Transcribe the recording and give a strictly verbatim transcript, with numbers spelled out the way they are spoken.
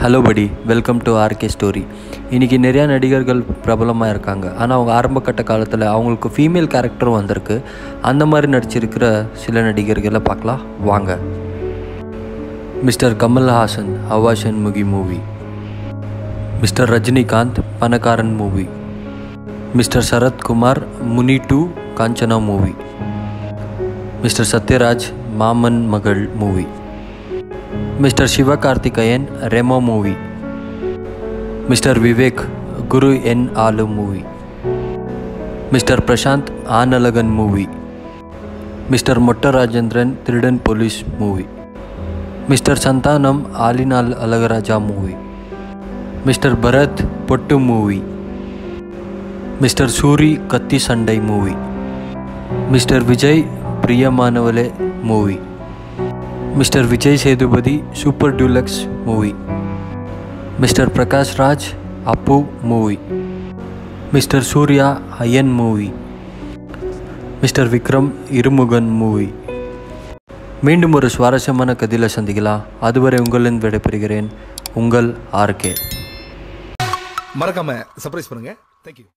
Hello படி, welcome to RK story. இன்றைக்கி நிறையா நடிகர்கள் பிரபலமாக இருக்காங்க. ஆனால் அவங்க ஆரம்ப கட்ட காலத்தில் அவங்களுக்கு ஃபீமேல் கேரக்டரும் வந்திருக்கு. அந்த மாதிரி நடிச்சிருக்கிற சில நடிகர்களை பார்க்கலாம் வாங்க. மிஸ்டர் கமல்ஹாசன் ஹவா Shanmughi movie, mister Rajinikanth Panakkaran movie, mister Sarathkumar Muni two Kanchana movie, mister Sathyaraj Maman Magal movie, mister Sivakarthikeyan Remo movie, mister Vivek Guru En Aalu movie, mister Prashanth Aanazhagan movie, mister Motta Rajendran Thirudan Police movie, mister Santhanam All in All Azhagaraja movie, mister Bharath Pottu movie, mister Soori Kaththi Sandai movie, mister Vijay Priyamaanavale movie, mister Vijay Sethupathi Super Deluxe movie, mister Prakash Raj Appu movie, mister Suriya Ayan movie, mister Vikram Irumugan movie. மீண்டும் ஒரு சுவாரஸ்யமான கதையில் சந்திக்கலாம். அதுவரை உங்களின் விடைபெறுகிறேன். உங்கள் RK. மறக்காம சர்ப்ரைஸ் பண்ணுங்க. தேங்க்யூ.